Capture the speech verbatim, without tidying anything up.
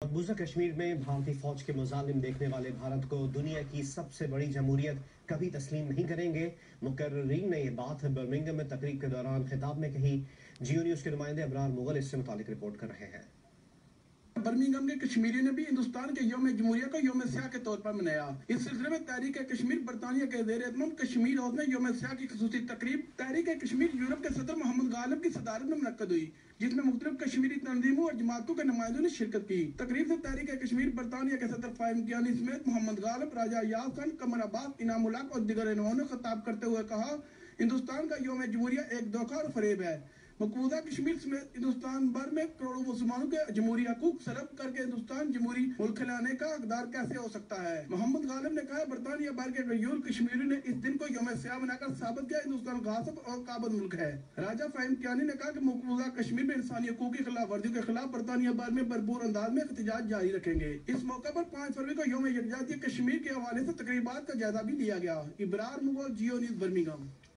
मकबूजा कश्मीर में भारतीय फौज के मुजालिम देखने वाले भारत को दुनिया की सबसे बड़ी जमहूरियत कभी तस्लीम नहीं करेंगे। मुकर्रीन ने यह बात बर्मिंघम में तकरीब के दौरान खिताब में कही। जियो न्यूज के नुमाइंदे अबरार मुगल इससे मुतालिक रिपोर्ट कर रहे हैं। बर्मिंघम के कश्मीरी ने भी हिंदुस्तान के यौम जमहूरिया को यौम स्याह के तौर पर मनाया। इस सिलसिले में तहरीक कश्मीर बरतानिया के ज़ेर एहतमाम कश्मीर हाउस में यौम स्याह की खसूसी तकरीब तहरीक कश्मीर यूरोप के सदर मोहम्मद गालिब की सदारत में मुनक्कद हुई, जिसमें मुख्तलिफ कश्मीरी तंजीमों और जमातों के नुमाइंदों ने शिरकत की। तकरीब से तहरीक कश्मीर बरतानिया के सदर फाहिम कियानी समेत मोहम्मद गालिब, राजा याज खान, कमर अब्बास, इनाम उल हक और दीगर रहनुमाओं ने खिताब करते हुए कहा, हिंदुस्तान का यौम जमहूरिया एक धोखा और फरेब है। मकबूजा कश्मीर समेत हिंदुस्तान भर में करोड़ों मुसलमानों के जमहूरी हकूक सलब करके हिंदुस्तान जमहूरी मुल्क कहलाने का हकदार कैसे हो सकता है। मोहम्मद गालिब ने कहा, बरतानिया भर के गयूर कश्मीरी ने इस दिन को यौम स्याह बनाकर साबित किया हिंदुस्तान गासिब और काबिज मुल्क है। राजा फाहिम कियानी ने कहा कि मकबूजा कश्मीर में इंसानी हकूक की खिलाफ वर्जियों के खिलाफ बरतानिया भर में भरपूर अंदाज में एहतजाज जारी रखेंगे। इस मौके पर पाँच फरवरी को यौम यकजाहती कश्मीर के हवाले से तकरीबात का जायजा भी लिया गया। Ibrar Mughal, Geo news, Birmingham.